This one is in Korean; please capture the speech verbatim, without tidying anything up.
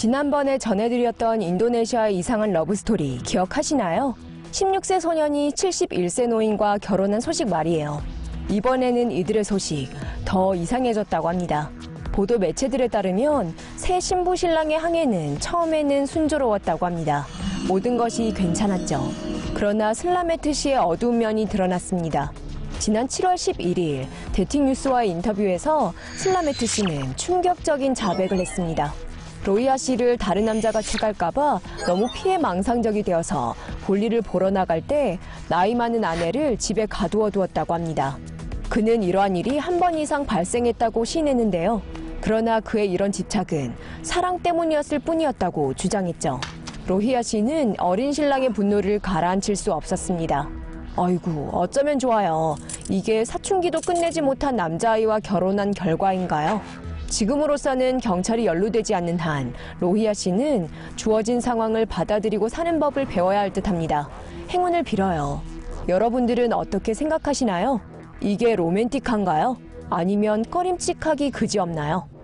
지난번에 전해드렸던 인도네시아의 이상한 러브스토리 기억하시나요? 십육 세 소년이 칠십일 세 노인과 결혼한 소식 말이에요. 이번에는 이들의 소식 더 이상해졌다고 합니다. 보도 매체들에 따르면 새 신부 신랑의 항해는 처음에는 순조로웠다고 합니다. 모든 것이 괜찮았죠. 그러나 슬라메트 씨의 어두운 면이 드러났습니다. 지난 칠월 십일일 대틱뉴스와의 인터뷰에서 슬라메트 씨는 충격적인 자백을 했습니다. 로히아 씨를 다른 남자가 채갈까 봐 너무 피해망상적이 되어서 볼일을 보러 나갈 때 나이 많은 아내를 집에 가두어 두었다고 합니다. 그는 이러한 일이 한 번 이상 발생했다고 시인했는데요. 그러나 그의 이런 집착은 사랑 때문이었을 뿐이었다고 주장했죠. 로히아 씨는 어린 신랑의 분노를 가라앉힐 수 없었습니다. 어이구, 어쩌면 좋아요. 이게 사춘기도 끝내지 못한 남자아이와 결혼한 결과인가요? 지금으로서는 경찰이 연루되지 않는 한 로히아 씨는 주어진 상황을 받아들이고 사는 법을 배워야 할 듯합니다. 행운을 빌어요. 여러분들은 어떻게 생각하시나요? 이게 로맨틱한가요? 아니면 꺼림칙하기 그지없나요?